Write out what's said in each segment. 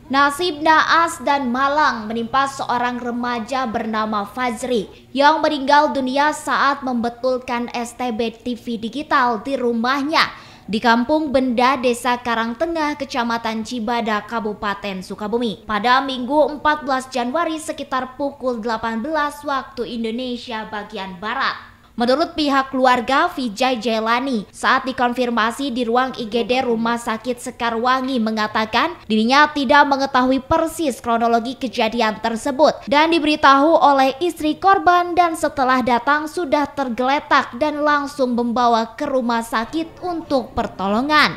Nasib naas dan malang menimpa seorang remaja bernama Fajri yang meninggal dunia saat membetulkan STB TV digital di rumahnya di Kampung Benda, Desa Karangtengah, Kecamatan Cibada, Kabupaten Sukabumi pada Minggu 14 Januari sekitar pukul 18 waktu Indonesia bagian Barat. Menurut pihak keluarga, Vijay Jailani saat dikonfirmasi di ruang IGD Rumah Sakit Sekarwangi mengatakan dirinya tidak mengetahui persis kronologi kejadian tersebut dan diberitahu oleh istri korban, dan setelah datang sudah tergeletak dan langsung membawa ke rumah sakit untuk pertolongan.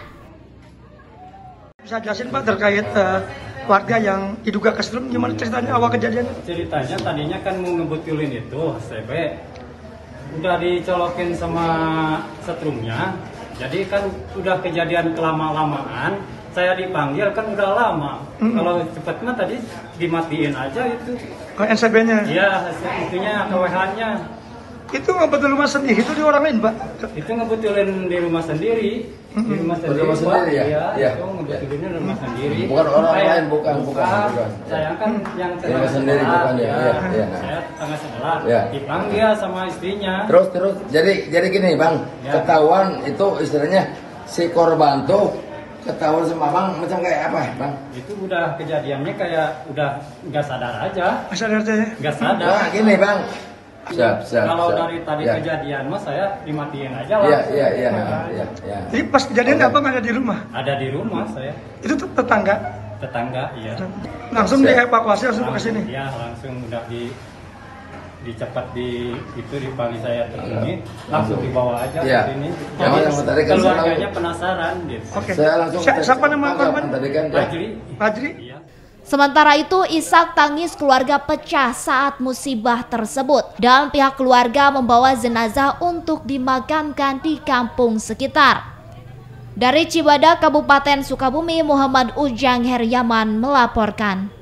Bisa jelasin Pak terkait warga yang diduga kesetrum, gimana ceritanya awal kejadian? Ceritanya tadinya kan mau ngebetulin itu STB, udah dicolokin sama setrumnya, jadi kan udah kejadian kelama-lamaan. Saya dipanggil kan udah lama. Kalau cepet mah tadi dimatiin aja itu. NCB-nya? Iya, itunya KWH-nya. Itu ngebetul rumah sendiri, itu di orang lain Pak? Itu ngebetulin di rumah sendiri. Di rumah sendiri, rumah sendiri ya? Iya, itu ngebetulinnya di rumah sendiri. Bukan orang lain, bukan. Saya kan yang rumah sendiri bukan ya. Iya. Saya tetangga sebelah. Ya. Dipanggil sama istrinya. Terus jadi gini Bang, Ya. Ketahuan itu istilahnya si korban tuh ketahuan sama Bang macam kayak apa Bang? Itu udah kejadiannya kayak udah nggak sadar aja. Sadar aja ya? Nggak sadar. Nah gini Bang. Siap. Kalau dari tadi Ya. kejadian mas saya dimatiin aja lah. Iya. Jadi pas kejadian Abang ada di rumah? Ada di rumah saya. Itu tuh tetangga? Tetangga, iya. Langsung dievakuasi langsung ke sini? Iya, langsung udah dicepat dipanggil saya ke sini, langsung dibawa aja Iya. ke sini. Yang tadi kan Keluarganya penasaran gitu. Oke. Saya langsung Siapa nama korban? Tadi kan Fajri? Iya. Sementara itu, isak tangis keluarga pecah saat musibah tersebut dan pihak keluarga membawa jenazah untuk dimakamkan di kampung sekitar. Dari Cibada, Kabupaten Sukabumi, Muhammad Ujang Heryaman melaporkan.